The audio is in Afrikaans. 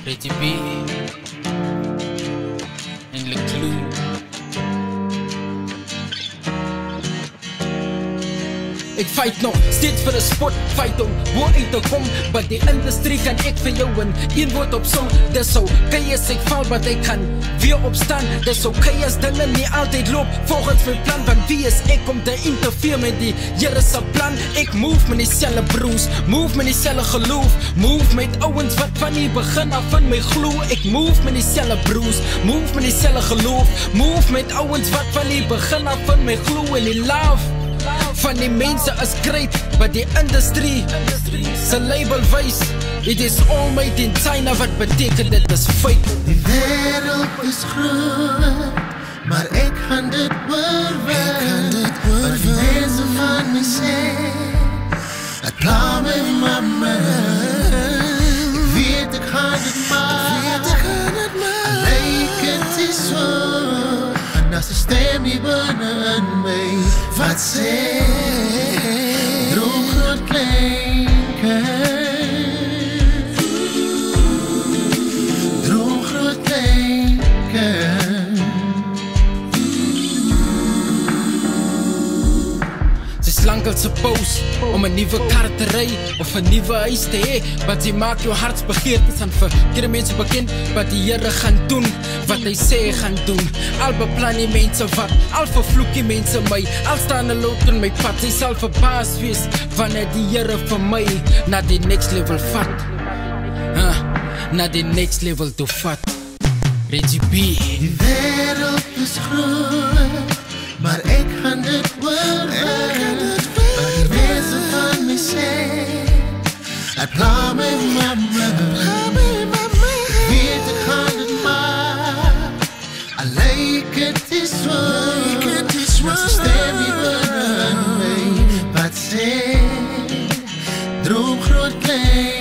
Reggie B en LeClue. Ik fight nog steeds vir 'n spot fight om hoe uit te kom, but die industrie kan ek vir jou in een woord opsom. Dis okay as ek val, but ek kan weer opstaan. Dis okay as dinge nie altyd loop volgens my plan, want wie is ek om te interfere met die Here se plan? Ek move met dieselfde broers, move met dieselfde geloof, move met ouens wat van die begin af in my glo. Ek move met dieselfde broers, move met dieselfde geloof, move met ouens wat van die begin af in my glo. En die love van die mense is great, but die industrie se label wys it is all made in China. Wat beteken dit is fake? Die wereld is groot, maar ek gaan dit oorwin. Wat die mense van my sê, ek pla my mama. Ek weet ek gaan dit maak, like het is so. En as 'n stem hier binne in my wat sê, droom groot klein kind, droom groot klein kind. Sy slankel se pose om 'n nuwe kar te ry of 'n nuwe huis te hê, wat sy maak jou hartsbegeertes aan verkeerde mense bekend, wat die Here gaan doen wat hy sê hy gaan doen. Al beplan die mense wat, al vervloek die mense my, al staan 'n lot in my pad. Sy sal verbaas wees wanneer die Here vir my na die next level vat, na die next level toe vat. Reggie B. Die wereld is groot, maar ek gaan dit oorwin. Wat die mense van my sê, ek pla my mama. Ek weet ek gaan dit maak, al like het is so. As 'n stem hier binne in my wat sê, droom groot klein.